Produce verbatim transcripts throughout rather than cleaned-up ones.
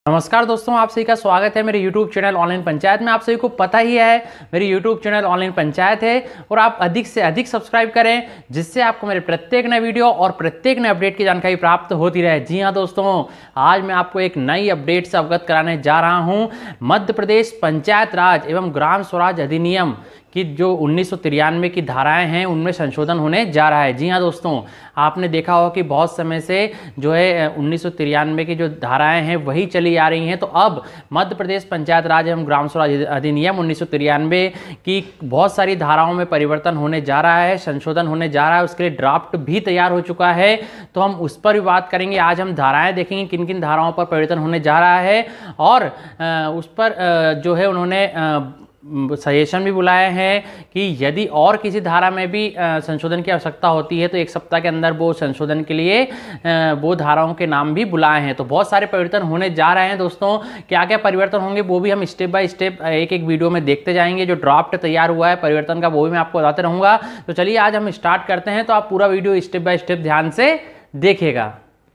नमस्कार दोस्तों, आप सभी का स्वागत है मेरे YouTube चैनल ऑनलाइन पंचायत में। आप सभी को पता ही है मेरी YouTube चैनल ऑनलाइन पंचायत है और आप अधिक से अधिक सब्सक्राइब करें जिससे आपको मेरे प्रत्येक नए वीडियो और प्रत्येक नए अपडेट की जानकारी प्राप्त होती रहे। जी हाँ दोस्तों, आज मैं आपको एक नई अपडेट से अवगत कराने जा रहा हूँ। मध्य प्रदेश पंचायत राज एवं ग्राम स्वराज अधिनियम कि जो उन्नीस सौ तिरानवे की धाराएं हैं उनमें संशोधन होने जा रहा है। जी हाँ दोस्तों, आपने देखा होगा कि बहुत समय से जो है उन्नीस सौ तिरानवे की जो धाराएं हैं वही चली आ रही हैं। तो अब मध्य प्रदेश पंचायत राज एवं ग्राम स्वराज अधिनियम उन्नीस सौ तिरानवे की बहुत सारी धाराओं में परिवर्तन होने जा रहा है, संशोधन होने जा रहा है। उसके लिए ड्राफ्ट भी तैयार हो चुका है, तो हम उस पर भी बात करेंगे। आज हम धाराएँ देखेंगे किन किन धाराओं पर परिवर्तन होने जा रहा है और उस पर जो है उन्होंने सजेशन भी बुलाए हैं कि यदि और किसी धारा में भी संशोधन की आवश्यकता होती है तो एक सप्ताह के अंदर वो संशोधन के लिए वो धाराओं के नाम भी बुलाए हैं। तो बहुत सारे परिवर्तन होने जा रहे हैं दोस्तों। क्या क्या परिवर्तन होंगे वो भी हम स्टेप बाय स्टेप एक एक वीडियो में देखते जाएंगे। जो ड्राफ्ट तैयार हुआ है परिवर्तन का वो भी मैं आपको बताते रहूँगा। तो चलिए आज हम स्टार्ट करते हैं, तो आप पूरा वीडियो स्टेप बाय स्टेप ध्यान से देखिएगा।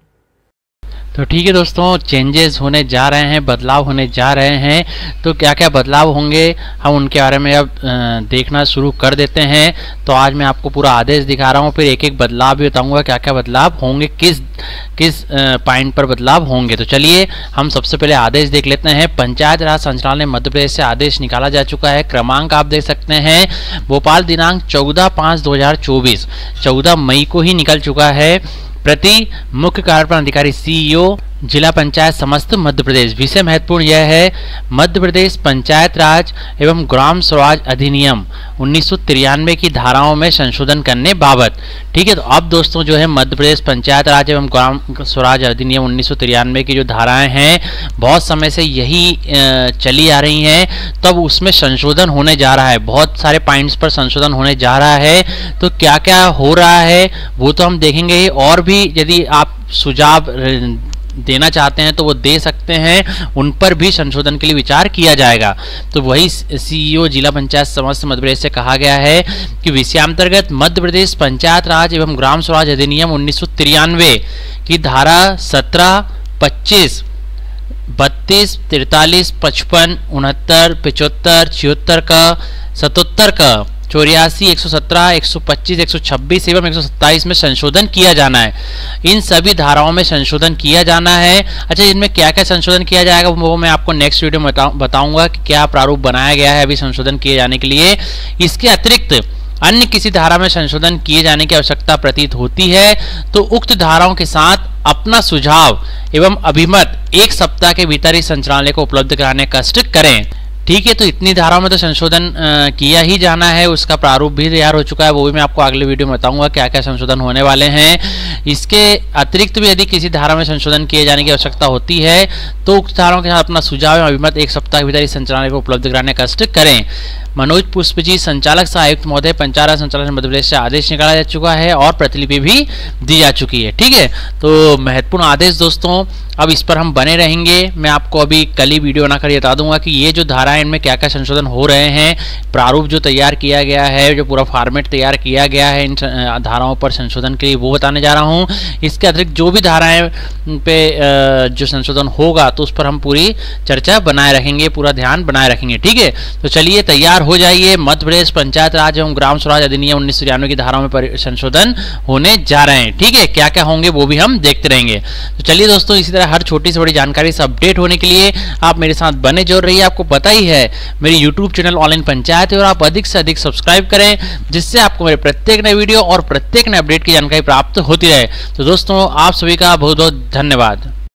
तो ठीक है दोस्तों, चेंजेस होने जा रहे हैं, बदलाव होने जा रहे हैं। तो क्या क्या बदलाव होंगे हम उनके बारे में अब देखना शुरू कर देते हैं। तो आज मैं आपको पूरा आदेश दिखा रहा हूँ, फिर एक एक बदलाव भी बताऊंगा क्या क्या बदलाव होंगे, किस किस पॉइंट पर बदलाव होंगे। तो चलिए हम सबसे पहले आदेश देख लेते हैं। पंचायत राज संचालनालय मध्य प्रदेश से आदेश निकाला जा चुका है। क्रमांक आप देख सकते हैं, भोपाल दिनांक चौदह पाँच दो हजार चौबीस चौदह मई को ही निकल चुका है। प्रति मुख्य कार्यपालन अधिकारी सीईओ जिला पंचायत समस्त मध्य प्रदेश। विषय महत्वपूर्ण यह है, मध्य प्रदेश पंचायत राज एवं ग्राम स्वराज अधिनियम उन्नीस सौ तिरानवे की धाराओं में संशोधन करने बाबत। ठीक है, तो अब दोस्तों जो है मध्य प्रदेश पंचायत राज एवं ग्राम स्वराज अधिनियम उन्नीस सौ तिरानवे की जो धाराएं हैं बहुत समय से यही चली आ रही हैं, तब उसमें संशोधन होने जा रहा है। बहुत सारे पॉइंट्स पर संशोधन होने जा रहा है। तो क्या क्या हो रहा है वो तो हम देखेंगे ही, और भी यदि आप सुझाव देना चाहते हैं तो वो दे सकते हैं, उन पर भी संशोधन के लिए विचार किया जाएगा। तो वही सीईओ जिला पंचायत समस्त मध्य प्रदेश से कहा गया है कि विषयांतर्गत मध्य प्रदेश पंचायत राज एवं ग्राम स्वराज अधिनियम उन्नीस सौ तिरानवे की धारा सत्रह, पच्चीस, बत्तीस, तिरतालीस, पचपन, उनहत्तर, पिचहत्तर, छिहत्तर का, सतहत्तर का, चौरासी, एक सौ सत्रह, एक सौ पच्चीस, एक सौ छब्बीस एवं एक सौ सत्ताईस में संशोधन किया जाना है। इन सभी धाराओं में संशोधन किया जाना है। अच्छा, इनमें क्या क्या संशोधन किया जाएगा वो मैं आपको नेक्स्ट वीडियो में बताऊंगा कि क्या प्रारूप बनाया गया है अभी संशोधन किए जाने के लिए। इसके अतिरिक्त अन्य किसी धारा में संशोधन किए जाने की आवश्यकता प्रतीत होती है तो उक्त धाराओं के साथ अपना सुझाव एवं अभिमत एक सप्ताह के भीतर ही संचालनालय को उपलब्ध कराने का कष्ट करें। ठीक है, तो इतनी धाराओं में तो संशोधन किया ही जाना है। उसका प्रारूप भी तैयार हो चुका है, वो भी मैं आपको अगले वीडियो में बताऊंगा क्या क्या संशोधन होने वाले हैं। इसके अतिरिक्त भी यदि किसी धारा में संशोधन किए जाने की आवश्यकता होती है तो उक्त धाराओं के साथ अपना सुझाव एवं अभिमत एक सप्ताह के भीतर इस संचालनालय को उपलब्ध कराने का कष्ट करें। मनोज पुष्प जी, संचालक सह आयुक्त महोदय, पंचायत राज संचालनालय मध्य प्रदेश से आदेश निकाला जा चुका है और प्रतिलिपि भी दी जा चुकी है। ठीक है, तो महत्वपूर्ण आदेश दोस्तों, अब इस पर हम बने रहेंगे। मैं आपको अभी कल ही वीडियो बनाकर बता दूंगा कि ये जो धाराएं इनमें क्या क्या संशोधन हो रहे हैं, प्रारूप जो तैयार किया गया है, जो पूरा फॉर्मेट तैयार किया गया है इन धाराओं पर संशोधन के लिए, वो बताने जा रहा हूँ। इसके अतिरिक्त जो भी धाराएं पे जो संशोधन होगा तो उस पर हम पूरी चर्चा बनाए रखेंगे, पूरा ध्यान बनाए रखेंगे। ठीक है, तो चलिए तैयार हो जाइए। मध्य प्रदेश पंचायत राज एवं ग्राम स्वराज अधिनियम उन्नीस सौ तिरानवे की धाराओं में संशोधन होने जा रहे हैं। ठीक है, क्या क्या होंगे वो भी हम देखते रहेंगे। तो चलिए दोस्तों, इसी तरह हर छोटी से बड़ी जानकारी से अपडेट होने के लिए आप मेरे साथ बने जोड़ रहिए। आपको पता ही है मेरी यूट्यूब चैनल ऑनलाइन पंचायत है और आप अधिक से अधिक सब्सक्राइब करें जिससे आपको मेरे प्रत्येक नए वीडियो और प्रत्येक नए अपडेट की जानकारी प्राप्त होती रहे। तो दोस्तों, आप सभी का बहुत बहुत धन्यवाद।